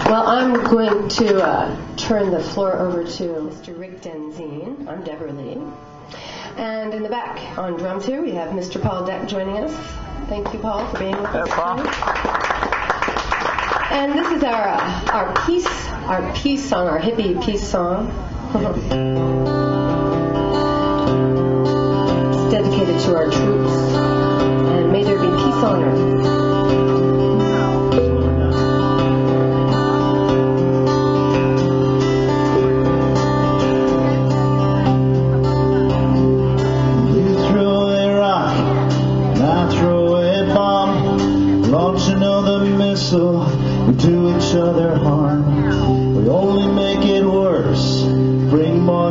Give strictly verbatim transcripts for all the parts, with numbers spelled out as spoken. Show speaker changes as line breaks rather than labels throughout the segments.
Well, I'm going to uh, turn the floor over to Mister Rick Denzien. I'm Deborah Lee. And in the back on drums here, we have Mister Paul Deck joining us. Thank you, Paul, for being with us
Paul.
And this is our uh, our peace our peace song, our hippie peace song. It's dedicated to our troops. And may there be peace on earth.
We do each other harm. We only make it worse. Bring more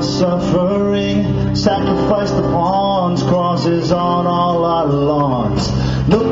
suffering. Sacrifice the pawns, crosses on all our lawns. Look